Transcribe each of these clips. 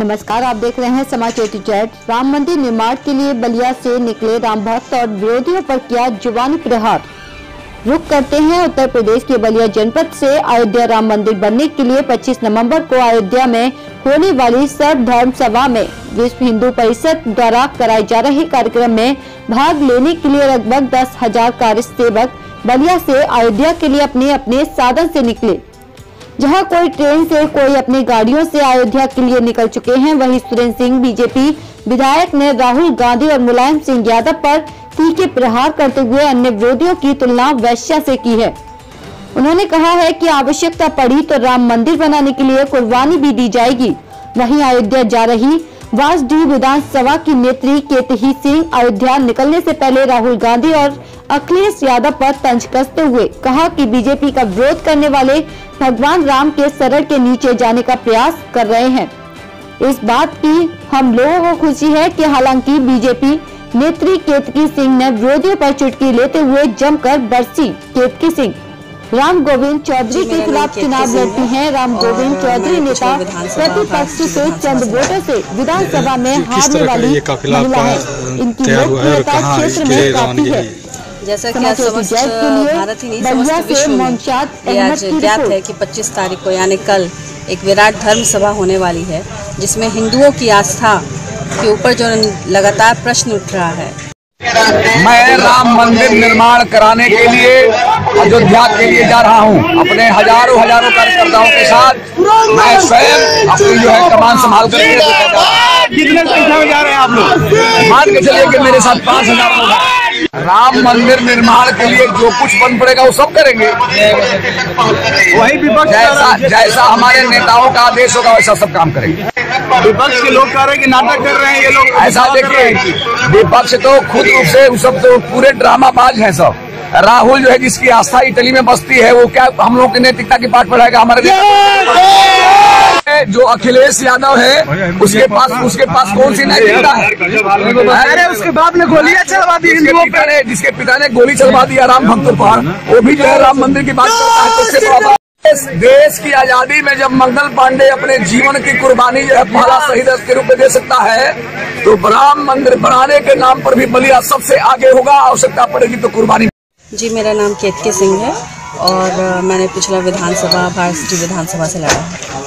नमस्कार, आप देख रहे हैं समाचार चैट। राम मंदिर निर्माण के लिए बलिया से निकले राम भक्त और विरोधियों पर किया जुबानी प्रहार। रुक करते हैं उत्तर प्रदेश के बलिया जनपद से। अयोध्या राम मंदिर बनने के लिए 25 नवंबर को अयोध्या में होने वाली सर्वधर्म सभा में विश्व हिंदू परिषद द्वारा कराए जा रहे कार्यक्रम में भाग लेने के लिए लगभग 10,000 कार्य सेवक बलिया से अयोध्या के लिए अपने अपने साधन से निकले। जहां कोई ट्रेन से, कोई अपनी गाड़ियों से अयोध्या के लिए निकल चुके हैं। वहीं सुरेंद्र सिंह बीजेपी विधायक ने राहुल गांधी और मुलायम सिंह यादव पर तीखे प्रहार करते हुए अन्य विरोधियों की तुलना वैश्या से की है। उन्होंने कहा है कि आवश्यकता पड़ी तो राम मंदिर बनाने के लिए कुर्बानी भी दी जाएगी। वहीं अयोध्या जा रही वासडी विधानसभा की नेत्री केतही सिंह अयोध्या निकलने से पहले राहुल गांधी और अखिलेश यादव पर तंज कसते हुए कहा कि बीजेपी का विरोध करने वाले भगवान राम के शरण के नीचे जाने का प्रयास कर रहे हैं। इस बात की हम लोगों को खुशी है कि हालांकि बीजेपी नेत्री केतकी सिंह ने विरोधियों पर चुटकी लेते हुए जमकर बरसी। केतकी सिंह राम गोविंद चौधरी के खिलाफ चुनाव लड़ती हैं। राम गोविंद चौधरी नेता प्रतिपक्ष से चंद वोटों से विधानसभा में हारने वाली महिला है। इनकी लोकप्रियता क्षेत्र में काफी है। जैसा कि समस्त भारत ही नहीं समस्त विश्व में ये आज ज्ञात है कि 25 तारीख को यानी कल एक विराट धर्म सभा होने वाली है, जिसमें हिंदुओं की आस्था के ऊपर जो लगातार प्रश्न उठ रहा है। मैं राम मंदिर निर्माण कराने के लिए अयोध्या के लिए जा रहा हूं। अपने हजारों कार्यकर्ताओं के साथ मैं स्वयं अपनी जो है कमान संभाल कर। कितने संख्या में जा रहे हैं आप लोग? मान के चलिए कि मेरे साथ 5,000 लोग हैं। राम मंदिर निर्माण के लिए जो कुछ बन पड़ेगा वो सब करेंगे। वही विपक्ष जैसा हमारे नेताओं का आदेश होगा वैसा सब काम करेंगे। विपक्ष के लोग कह रहे हैं कि नाटक कर रहे हैं ये लोग। ऐसा देखिए, विपक्ष तो खुद रूप से सब तो पूरे ड्रामाबाज हैं सब। राहुल जो है जिसकी आस्था इटली में बसती है, वो क्या हम लोग की नैतिकता की पाठ पढ़ाएगा? हमारे जो अखिलेश यादव है उसके पास कौन सी नैतिकता है? अरे उसके बाप ने गोलियां चलवा दी हिंदुओं पे, जिसके पिता ने गोली चलवा दी राम भक्तों पर, वो भी जो है राम मंदिर की बात करता है। देश की आजादी में जब मंगल पांडे अपने जीवन की कुर्बानी जो है पहला शहीद के रूप में दे सकता है, तो राम मंदिर बनाने के नाम पर भी बलिया सबसे आगे होगा। आवश्यकता पड़ेगी तो कुर्बानी। जी, मेरा नाम केतकी सिंह है और मैंने पिछला विधानसभा भारत विधानसभा से लड़ा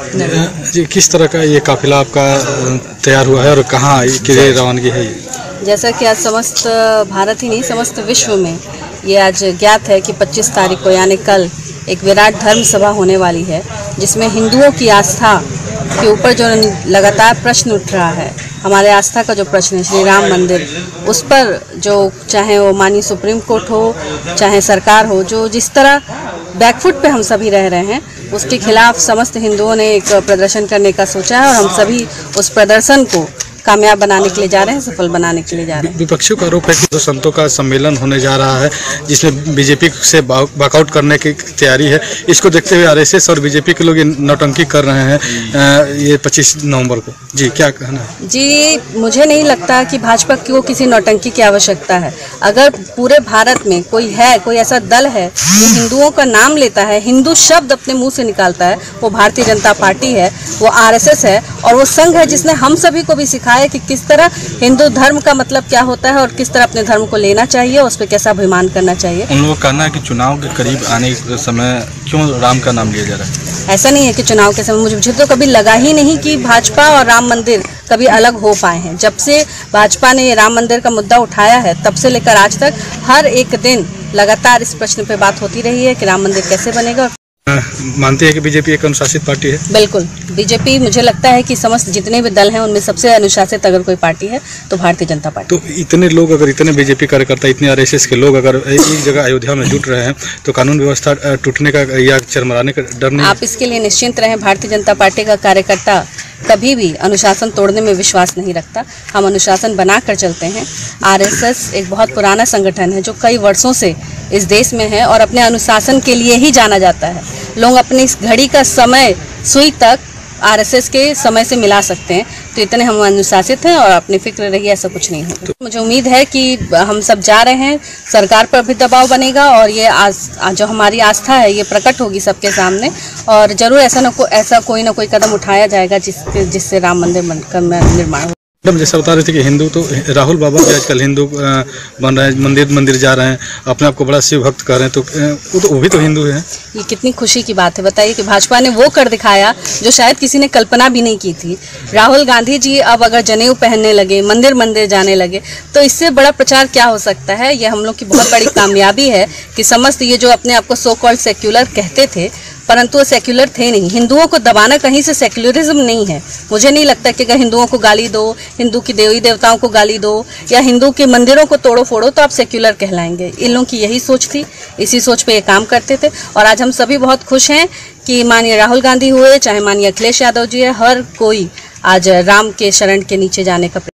है। जी, किस तरह का ये काफिला आपका तैयार हुआ है और कहाँ की रवानगी है? जैसा कि आज समस्त भारत ही नहीं समस्त विश्व में ये आज ज्ञात है कि 25 तारीख को यानी कल एक विराट धर्म सभा होने वाली है, जिसमें हिंदुओं की आस्था के ऊपर जो लगातार प्रश्न उठ रहा है, हमारे आस्था का जो प्रश्न है श्री राम मंदिर, उस पर जो चाहे वो माननीय सुप्रीम कोर्ट हो चाहे सरकार हो, जो जिस तरह बैकफुट पे हम सभी रह रहे हैं, उसके खिलाफ समस्त हिंदुओं ने एक प्रदर्शन करने का सोचा है और हम सभी उस प्रदर्शन को कामयाब बनाने के लिए जा रहे हैं, सफल बनाने के लिए जा रहे हैं। विपक्षियों का आरोप है कि संतों का सम्मेलन होने जा रहा है जिसमें बीजेपी से वॉकआउट करने की तैयारी है। इसको देखते हुए आरएसएस और बीजेपी के लोग ये नौटंकी कर रहे हैं ये 25 नवंबर को। जी, क्या कहना है? जी, मुझे नहीं लगता कि भाजपा को किसी नौटंकी की आवश्यकता है। अगर पूरे भारत में कोई ऐसा दल है जो हिंदुओं का नाम लेता है, हिंदू शब्द अपने मुँह से निकालता है, वो भारतीय जनता पार्टी है, वो आरएसएस है और वो संघ है जिसने हम सभी को भी सिखाया है कि किस तरह हिंदू धर्म का मतलब क्या होता है और किस तरह अपने धर्म को लेना चाहिए, उस पर कैसा अभिमान करना चाहिए। उन लोगों का कहना है कि चुनाव के करीब आने के समय क्यों राम का नाम लिया जा रहा है? ऐसा नहीं है कि चुनाव के समय, मुझे तो कभी लगा ही नहीं कि भाजपा और राम मंदिर कभी अलग हो पाए हैं। जब से भाजपा ने ये राम मंदिर का मुद्दा उठाया है, तब से लेकर आज तक हर एक दिन लगातार इस प्रश्न पे बात होती रही है कि राम मंदिर कैसे बनेगा। मानते हैं कि बीजेपी एक अनुशासित पार्टी है? बिल्कुल, बीजेपी मुझे लगता है कि समस्त जितने भी दल हैं उनमें सबसे अनुशासित अगर कोई पार्टी है तो भारतीय जनता पार्टी। तो इतने लोग, अगर इतने बीजेपी कार्यकर्ता, इतने आरएसएस के लोग अगर एक जगह अयोध्या में जुट रहे हैं, तो कानून व्यवस्था टूटने का या चरमराने का डर नहीं? आप इसके लिए निश्चिंत रहें। भारतीय जनता पार्टी का कार्यकर्ता कभी भी अनुशासन तोड़ने में विश्वास नहीं रखता। हम अनुशासन बनाकर चलते हैं। आरएसएस एक बहुत पुराना संगठन है जो कई वर्षों से इस देश में है और अपने अनुशासन के लिए ही जाना जाता है। लोग अपनी इस घड़ी का समय सुई तक आरएसएस के समय से मिला सकते हैं। तो इतने हम अनुशासित हैं और अपनी फिक्र रही ऐसा कुछ नहीं हो। तो मुझे उम्मीद है कि हम सब जा रहे हैं, सरकार पर भी दबाव बनेगा और ये जो हमारी आस्था है ये प्रकट होगी सबके सामने और जरूर ऐसा कोई ना कोई कदम उठाया जाएगा जिससे राम मंदिर का निर्माण हो। मैडम जैसा बता रहे थे कि हिंदू तो राहुल बाबा भी आजकल हिंदू बन रहे हैं, मंदिर जा रहे हैं, अपने आप को बड़ा शिव भक्त कर रहे हैं, तो वो भी तो हिंदू है। ये कितनी खुशी की बात है। बताइए कि भाजपा ने वो कर दिखाया जो शायद किसी ने कल्पना भी नहीं की थी। राहुल गांधी जी अब अगर जनेऊ पहनने लगे, मंदिर जाने लगे, तो इससे बड़ा प्रचार क्या हो सकता है। ये हम लोग की बहुत बड़ी कामयाबी है कि समस्त ये जो अपने आप को सो कॉल्ड सेक्युलर कहते थे, परंतु वो सेक्युलर थे नहीं। हिंदुओं को दबाना कहीं से सेक्युलरिज्म नहीं है। मुझे नहीं लगता कि अगर हिंदुओं को गाली दो, हिंदू की देवी देवताओं को गाली दो या हिंदू के मंदिरों को तोड़ो फोड़ो तो आप सेक्युलर कहलाएंगे। इन लोगों की यही सोच थी, इसी सोच पे ये काम करते थे और आज हम सभी बहुत खुश हैं कि माननीय राहुल गांधी हुए, चाहे माननीय अखिलेश यादव जी है, हर कोई आज राम के शरण के नीचे जाने का